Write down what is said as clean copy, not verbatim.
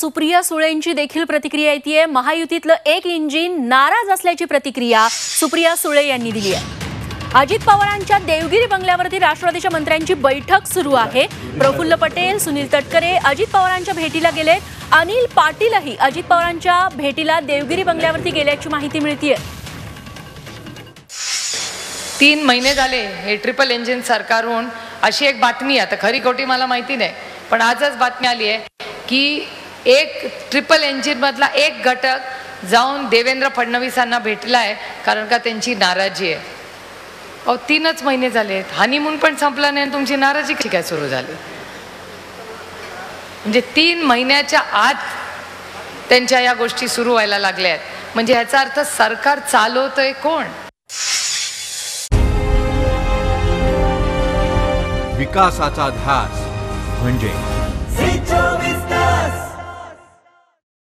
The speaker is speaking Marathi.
सुप्रिया सुळेंची देखील प्रतिक्रिया येते। महायुतीतलं एक इंजिन नाराज असल्याची प्रतिक्रिया सुप्रिया सुळे यांनी दिली आहे। अजित पवारांच्या देवगिरी बंगल्यावरती राष्ट्रवादीच्या मंत्र्यांची बैठक सुरू आहे। प्रफुल्ल पटेल, सुनील तटकरे अजित पवारांच्या भेटीला गेलेत। अनिल पाटीलही अजित पवारांच्या भेटीला देवगिरी बंगल्यावरती गेल्याची माहिती मिळते। 3 महिने झाले हे ट्रिपल इंजिन सरकारहून अशी एक बातमी, आता खरी खोटी मला माहिती नाही, पण आजच बातमी आली आहे की एक ट्रिपल इंजिन मधला एक घटक जाऊन देवेंद्र फडणवीसांना भेटलाय, कारण का त्यांची नाराजी आहे। 3च महिने झाले, हनीमून पण संपला नाही, तुमची नाराजी काय सुरू झाली? म्हणजे 3 महिन्याच्या आत त्यांच्या या गोष्टी सुरू व्हायला लागल्या आहेत। म्हणजे ह्याचा अर्थ सरकार चालवतोय कोण? विकासाचा ध्यास म्हणजे